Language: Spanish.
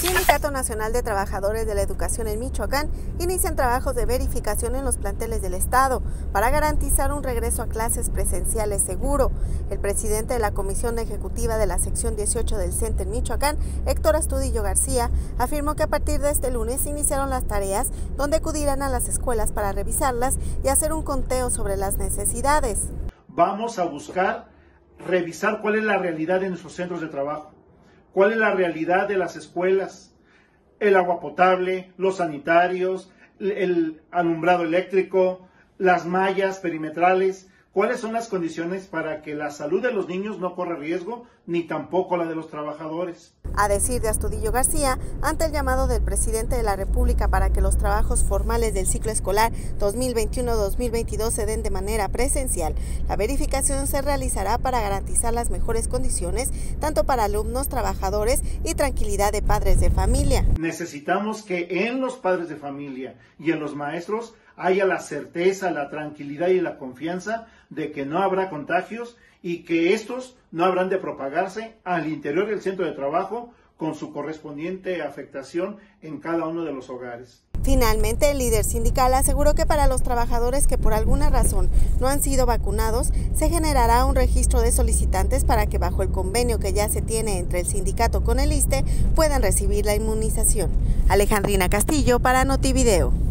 Sindicato Nacional de Trabajadores de la Educación en Michoacán inician trabajos de verificación en los planteles del Estado para garantizar un regreso a clases presenciales seguro. El presidente de la Comisión Ejecutiva de la Sección 18 del CENTE en Michoacán, Héctor Astudillo García, afirmó que a partir de este lunes iniciaron las tareas donde acudirán a las escuelas para revisarlas y hacer un conteo sobre las necesidades. Vamos a buscar revisar cuál es la realidad de nuestros centros de trabajo. ¿Cuál es la realidad de las escuelas? El agua potable, los sanitarios, el alumbrado eléctrico, las mallas perimetrales. ¿Cuáles son las condiciones para que la salud de los niños no corra riesgo, ni tampoco la de los trabajadores? A decir de Astudillo García, ante el llamado del presidente de la República para que los trabajos formales del ciclo escolar 2021-2022 se den de manera presencial, la verificación se realizará para garantizar las mejores condiciones, tanto para alumnos, trabajadores y tranquilidad de padres de familia. Necesitamos que en los padres de familia y en los maestros haya la certeza, la tranquilidad y la confianza de que no habrá contagios y que estos no habrán de propagarse al interior del centro de trabajo con su correspondiente afectación en cada uno de los hogares. Finalmente, el líder sindical aseguró que para los trabajadores que por alguna razón no han sido vacunados, se generará un registro de solicitantes para que bajo el convenio que ya se tiene entre el sindicato con el ISSSTE puedan recibir la inmunización. Alejandrina Castillo para Notivideo.